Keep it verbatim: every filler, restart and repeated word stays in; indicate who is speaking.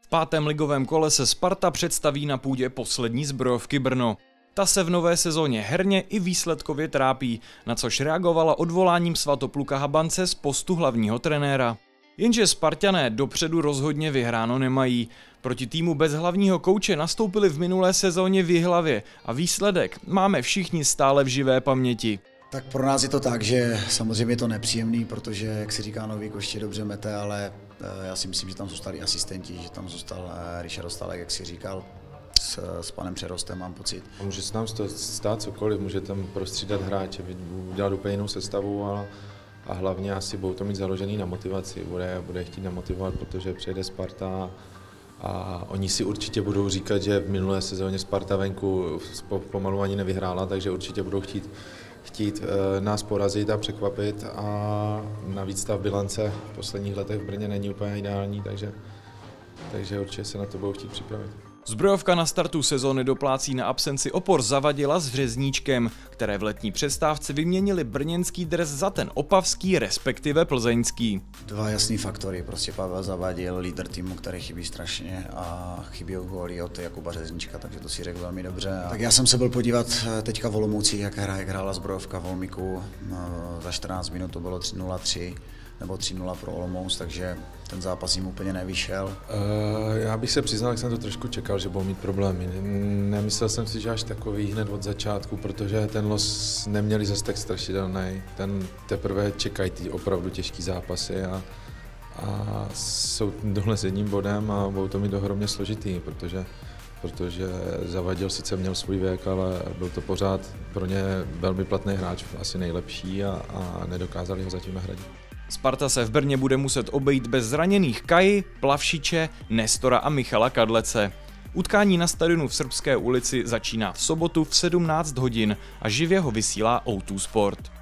Speaker 1: V pátém ligovém kole se Sparta představí na půdě poslední Zbrojovky Brno. Ta se v nové sezóně herně i výsledkově trápí, na což reagovala odvoláním Svatopluka Habance z postu hlavního trenéra. Jenže Sparťané dopředu rozhodně vyhráno nemají. Proti týmu bez hlavního kouče nastoupili v minulé sezóně v Jihlavě a výsledek máme všichni stále v živé paměti.
Speaker 2: Tak pro nás je to tak, že samozřejmě je to nepříjemný, protože, jak se říká, Nový Koště dobře mete, ale já si myslím, že tam zůstali asistenti, že tam zůstal Richard Dostálek, jak si říkal, s, s panem Přerostem, mám pocit.
Speaker 3: Může se nám stát cokoliv, může tam prostřídat hráče, udělat úplně jinou sestavu, ale a hlavně asi budou to mít založený na motivaci, bude, bude chtít namotivovat, protože přijede Sparta a oni si určitě budou říkat, že v minulé sezóně Sparta venku pomalu ani nevyhrála, takže určitě budou chtít, chtít nás porazit a překvapit a navíc ta bilance v posledních letech v Brně není úplně ideální, takže, takže určitě se na to budou chtít připravit.
Speaker 1: Zbrojovka na startu sezóny doplácí na absenci opor Zavadila s Řezníčkem, které v letní přestávce vyměnili brněnský dres za ten opavský, respektive plzeňský.
Speaker 2: Dva jasný faktory, prostě Pavel Zavadil, lídr týmu, který chybí strašně a chybí góly od Jakuba Řezníčka, takže to si řekl velmi dobře. Tak já jsem se byl podívat teďka v Olomouci, jak, hra, jak hrála Zbrojovka v Olmíku, za čtrnáct minut to bylo tři nula tři. Nebo tři nula pro Olomouc, takže ten zápas jim úplně nevyšel.
Speaker 3: Uh, já bych se přiznal, že jsem to trošku čekal, že budou mít problémy. Nemyslel jsem si, že až takový hned od začátku, protože ten los neměli zase tak strašidelný. Ten teprve čekají ty opravdu těžký zápasy a, a jsou dohle s jedním bodem a budou to mít ohromně složitý, protože protože Zavadil sice měl svůj věk, ale byl to pořád pro ně velmi platný hráč, asi nejlepší a, a nedokázali ho zatím nahradit.
Speaker 1: Sparta se v Brně bude muset obejít bez zraněných Kaji, Plavšiče, Nestora a Michala Kadlece. Utkání na stadionu v Srbské ulici začíná v sobotu v sedmnáct hodin a živě ho vysílá ó dva Sport.